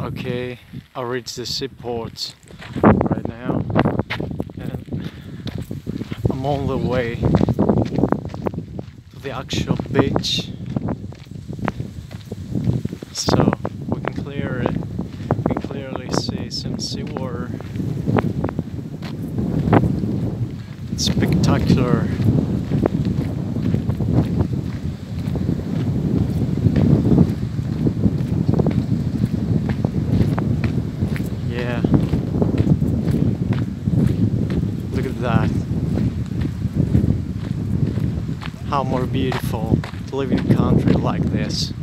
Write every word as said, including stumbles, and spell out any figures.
Okay, I reached the seaport right now and I'm on the way to the actual beach, so we can clear it. We can clearly see some seawater. It's spectacular. Yeah, look at that. How more beautiful to live in a country like this.